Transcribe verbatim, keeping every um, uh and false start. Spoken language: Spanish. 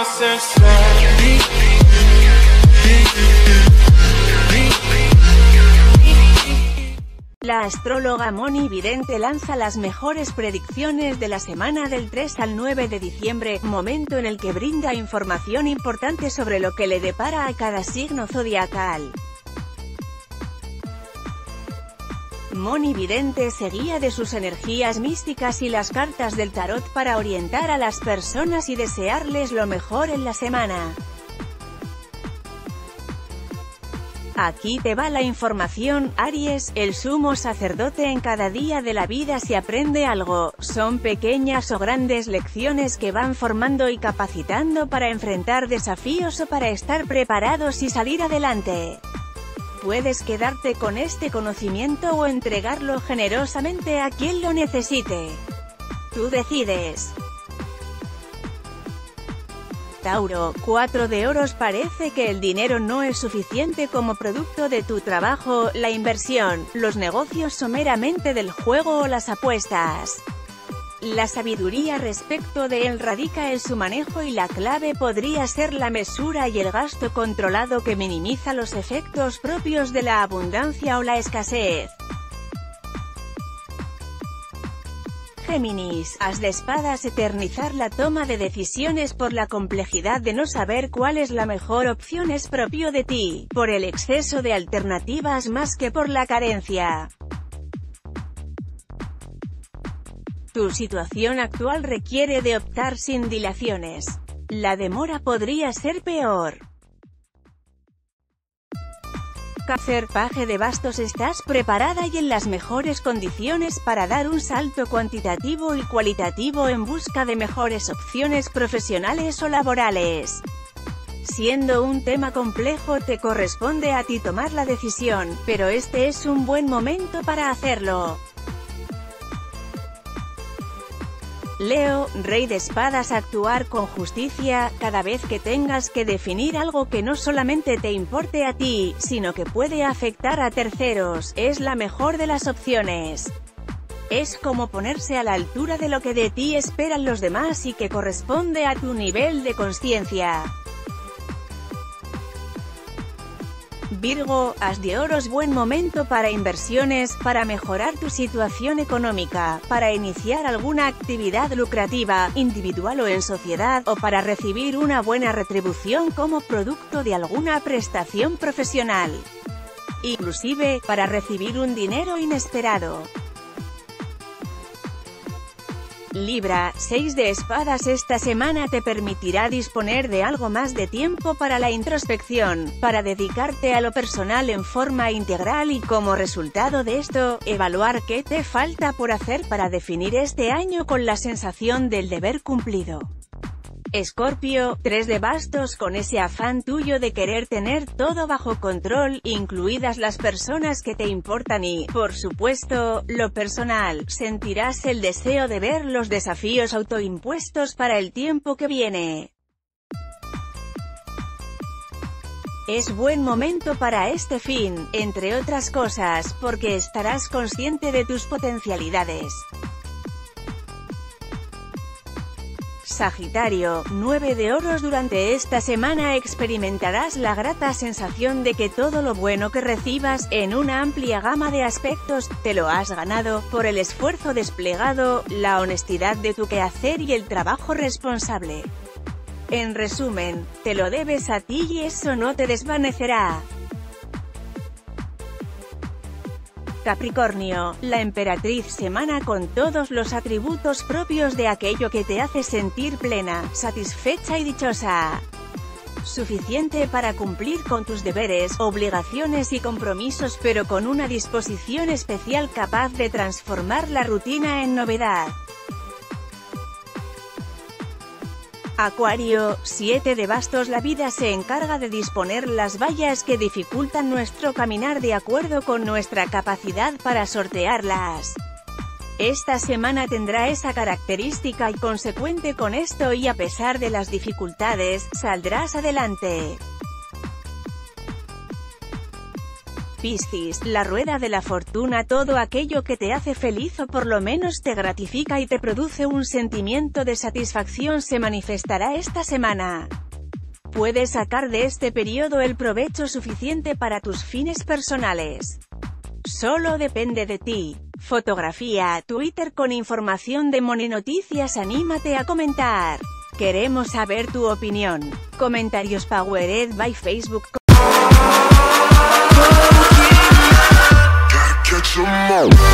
La astróloga Moni Vidente lanza las mejores predicciones de la semana del tres al nueve de diciembre, momento en el que brinda información importante sobre lo que le depara a cada signo zodiacal. Moni Vidente se guía de sus energías místicas y las cartas del tarot para orientar a las personas y desearles lo mejor en la semana. Aquí te va la información, Aries, el sumo sacerdote. En cada día de la vida se aprende algo, son pequeñas o grandes lecciones que van formando y capacitando para enfrentar desafíos o para estar preparados y salir adelante. Puedes quedarte con este conocimiento o entregarlo generosamente a quien lo necesite. Tú decides. Tauro, cuatro de oros. Parece que el dinero no es suficiente como producto de tu trabajo, la inversión, los negocios o meramente del juego o las apuestas. La sabiduría respecto de él radica en su manejo y la clave podría ser la mesura y el gasto controlado que minimiza los efectos propios de la abundancia o la escasez. Géminis, as de espadas. Eternizar la toma de decisiones por la complejidad de no saber cuál es la mejor opción es propio de ti, por el exceso de alternativas más que por la carencia. Tu situación actual requiere de optar sin dilaciones. La demora podría ser peor. Cáncer, paje de bastos. Estás preparada y en las mejores condiciones para dar un salto cuantitativo y cualitativo en busca de mejores opciones profesionales o laborales. Siendo un tema complejo, te corresponde a ti tomar la decisión, pero este es un buen momento para hacerlo. Leo, rey de espadas. Actuar con justicia, cada vez que tengas que definir algo que no solamente te importe a ti, sino que puede afectar a terceros, es la mejor de las opciones. Es como ponerse a la altura de lo que de ti esperan los demás y que corresponde a tu nivel de conciencia. Virgo, as de oros. Buen momento para inversiones, para mejorar tu situación económica, para iniciar alguna actividad lucrativa, individual o en sociedad, o para recibir una buena retribución como producto de alguna prestación profesional. Inclusive, para recibir un dinero inesperado. Libra, seis de espadas. Esta semana te permitirá disponer de algo más de tiempo para la introspección, para dedicarte a lo personal en forma integral y como resultado de esto, evaluar qué te falta por hacer para definir este año con la sensación del deber cumplido. Escorpio, tres de bastos. Con ese afán tuyo de querer tener todo bajo control, incluidas las personas que te importan y, por supuesto, lo personal, sentirás el deseo de ver los desafíos autoimpuestos para el tiempo que viene. Es buen momento para este fin, entre otras cosas, porque estarás consciente de tus potencialidades. Sagitario, nueve de oros. Durante esta semana experimentarás la grata sensación de que todo lo bueno que recibas, en una amplia gama de aspectos, te lo has ganado, por el esfuerzo desplegado, la honestidad de tu quehacer y el trabajo responsable. En resumen, te lo debes a ti y eso no te desvanecerá. Capricornio, la emperatriz. Semana con todos los atributos propios de aquello que te hace sentir plena, satisfecha y dichosa. Suficiente para cumplir con tus deberes, obligaciones y compromisos, pero con una disposición especial capaz de transformar la rutina en novedad. Acuario, siete de bastos. La vida se encarga de disponer las vallas que dificultan nuestro caminar de acuerdo con nuestra capacidad para sortearlas. Esta semana tendrá esa característica y consecuente con esto y a pesar de las dificultades, saldrás adelante. Piscis, la rueda de la fortuna, todo aquello que te hace feliz o por lo menos te gratifica y te produce un sentimiento de satisfacción se manifestará esta semana. Puedes sacar de este periodo el provecho suficiente para tus fines personales. Solo depende de ti. Fotografía, Twitter con información de Moni Noticias. Anímate a comentar. Queremos saber tu opinión. Comentarios powered by Facebook. Gotta catch 'em all.